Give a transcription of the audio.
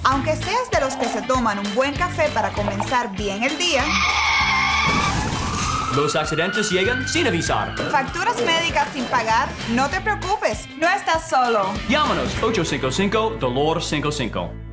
Aunque seas de los que se toman un buen café para comenzar bien el día, los accidentes llegan sin avisar. facturas médicas sin pagar, no te preocupes, no estás solo. Llámanos 855-DOLOR55.